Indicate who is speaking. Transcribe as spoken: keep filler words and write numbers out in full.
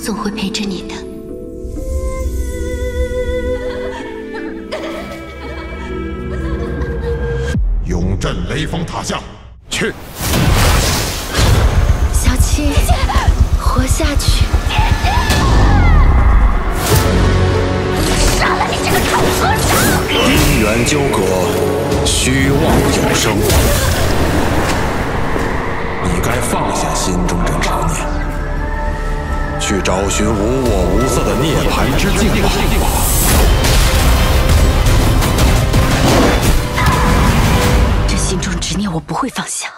Speaker 1: 总会陪着你的。
Speaker 2: 永镇雷峰塔下，去。
Speaker 1: 小七，活下去。
Speaker 3: 杀了你这个臭和尚！
Speaker 4: 因缘纠葛，虚妄有声。你该放下心中这执念，去找寻无我无色的涅槃之境吧。
Speaker 1: 这心中执念我不会放下。